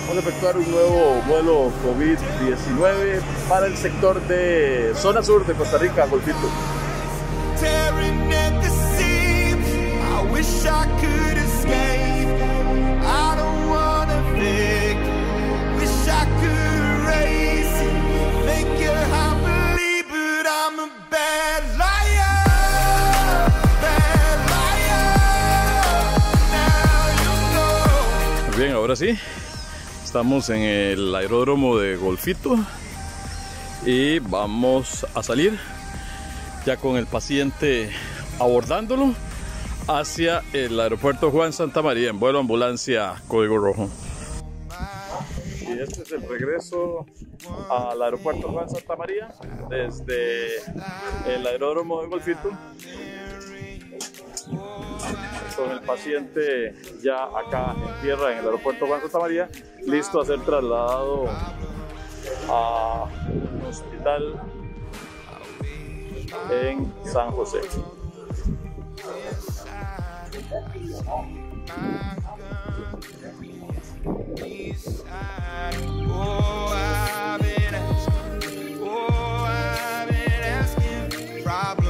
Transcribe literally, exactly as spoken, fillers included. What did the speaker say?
Vamos a efectuar un nuevo vuelo COVID diecinueve para el sector de zona sur de Costa Rica, Golfito. Bien, ahora sí, estamos en el aeródromo de Golfito y vamos a salir ya con el paciente abordándolo hacia el aeropuerto Juan Santamaría en vuelo ambulancia código rojo. Y este es el regreso al aeropuerto Juan Santamaría desde el aeródromo de Golfito, con el paciente ya acá en tierra en el aeropuerto Juan Santamaría, listo a ser trasladado a un hospital en San José. Oh, I've been asking, oh, I've been asking,